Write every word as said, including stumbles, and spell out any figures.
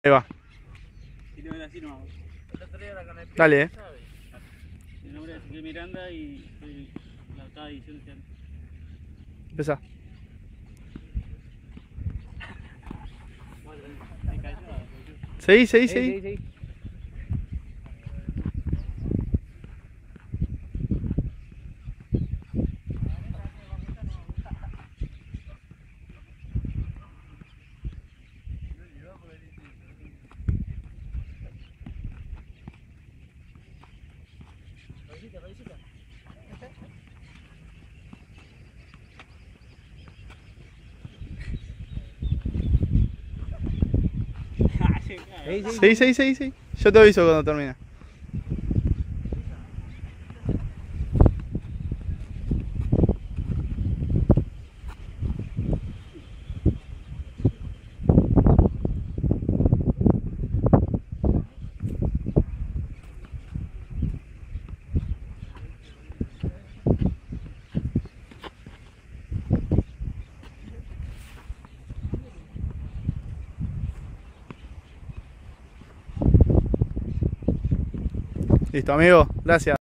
Ahí va. Y le voy a decir no. Dale, eh. El nombre es Ezequiel Miranda y soy la octava edición este año. Empezá. Seguí, seguí, seguí. Seguí, seguí, seguí, seguí. Yo te aviso cuando termine. Listo, amigo. Gracias.